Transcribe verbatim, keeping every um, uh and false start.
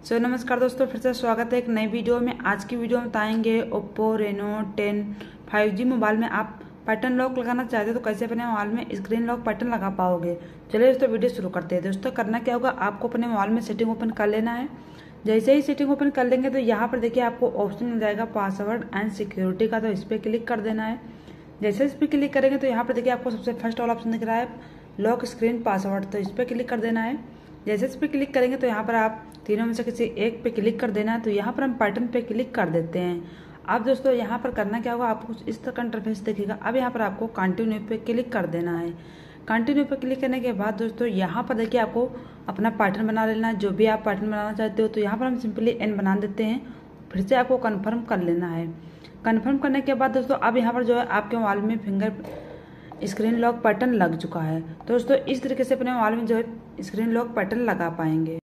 सो नमस्कार दोस्तों, फिर से स्वागत है एक नई वीडियो में। आज की वीडियो में बताएंगे Oppo Reno ten five G mobile में आप पैटर्न लॉक लगाना चाहते हो तो कैसे अपने मोबाइल में स्क्रीन लॉक पैटर्न लगा पाओगे। चलिए दोस्तों वीडियो शुरू करते हैं। दोस्तों करना क्या होगा, आपको अपने मोबाइल में सेटिंग ओपन कर लेना है। जैसे ही सेटिंग ओपन कर लेंगे तो यहाँ पर देखिए आपको ऑप्शन मिल जाएगा पासवर्ड एंड सिक्योरिटी का, तो इस पर क्लिक कर देना है। जैसे इस पर क्लिक करेंगे तो यहाँ पर देखिए आपको सबसे फर्स्ट वाला ऑप्शन दिख रहा है लॉक स्क्रीन पासवर्ड, तो इस पर क्लिक कर देना है। जैसे इस पर क्लिक करेंगे तो यहाँ पर आप तीनों में से किसी एक पे क्लिक कर देना है। तो यहाँ पर हम पैटर्न पे क्लिक कर देते हैं। अब दोस्तों यहाँ पर करना क्या होगा, आपको कुछ इस तरह का इंटरफेस दिखेगा। अब यहाँ पर आपको कंटिन्यू पे क्लिक कर देना है। कंटिन्यू पे क्लिक करने के बाद दोस्तों यहाँ पर देखिए आपको अपना पैटर्न बना लेना है, जो भी आप पैटर्न बनाना चाहते हो। तो यहाँ पर हम सिंपली एन बना देते हैं, फिर से आपको कन्फर्म कर लेना है। कन्फर्म करने के बाद दोस्तों अब यहाँ पर जो है आपके मोबाइल में फिंगर स्क्रीन लॉक पैटर्न लग चुका है। तो दोस्तों इस तरीके से अपने मोबाइल में जो है स्क्रीन लॉक पैटर्न लगा पाएंगे।